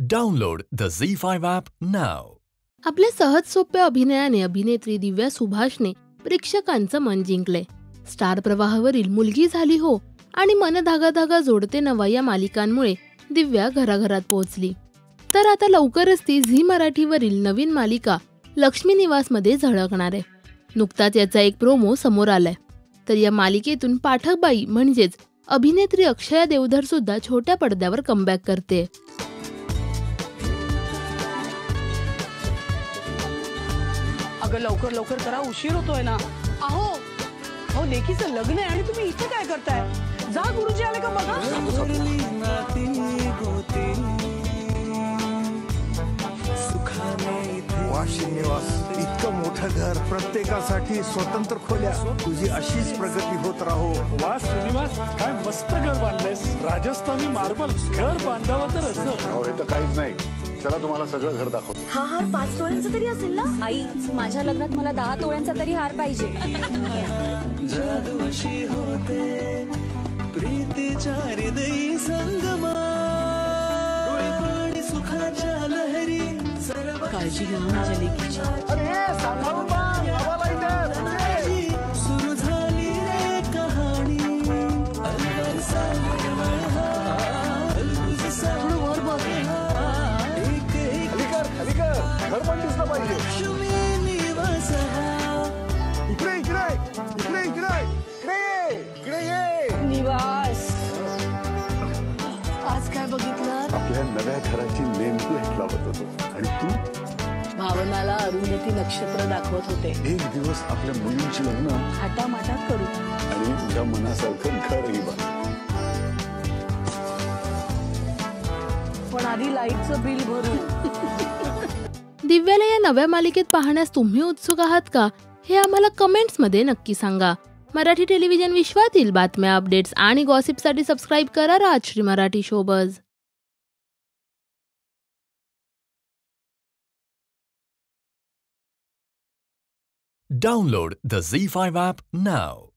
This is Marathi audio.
Download the ZEE5 app now. आपल्या सहज सोप्या अभिनयाने अभिनेत्री दिव्या सुभाषने प्रेक्षकांचं मन जिंकले. स्टार प्रवाहावरील मुलगी झाली हो आणि मन धागा धागा जोडते नवा या मालिकांमुळे दिव्या घराघरात पोहोचली. तर आता लवकरच ती झी मराठीवरील नवीन मालिका लक्ष्मी निवासमध्ये झळकणार आहे. नुकताच याचा एक प्रोमो समोर आलाय. तर या मालिकेतून पाठकबाई म्हणजेच अभिनेत्री अक्षया देवधर सुद्धा छोट्या पडद्यावर कमबॅक करते. अगं लवकर लवकर करा, उशीर होतोय ना. अहो लेकीचं लग्न आहे आणि तुम्ही इथे काय करताय? जा, गुरुजी आले का बघा. निवास इतकं मोठं घर, प्रत्येकासाठी स्वतंत्र खोल्या, तुझी अशीच प्रगती होत राहो. वा श्रीनिवास, काय मस्त घर बांधलेस. राजस्थानी मार्बल घर बांधावं तर असं. हे तर काहीच नाही. चला तुम्हाला सगळं घर दाखवतो. हा हार 5 तोळ्यांचा तरी असेल ना? आई, माझ्या लग्नात मला 10 तोळ्यांचा तरी हार पाहिजे. काळजी घेऊन माझ्या लेकीची. निवास, आज काय बघितलं? आपल्या नव्या घराची नेमकी हेट लावत होतो आणि तू भावनाला अरुंधती नक्षत्र दाखवत होते. एक दिवस आपल्या मुलींची लग्न थाटामाटात करू आणि तुझ्या मनासारखं घरही बांध. पण आधी लाईटचं बिल भरू. दिव्याला या नव्या मालिकेत पाहण्यास तुम्ही उत्सुक आहात का? हे आम्हाला कमेंट्समध्ये नक्की सांगा. मराठी टेलिव्हिजन विश्वातील बातम्या, अपडेट्स आणि गॉसिपसाठी सबस्क्राईब करा Rajshri Marathi showbiz. Download the ZEE5 app now.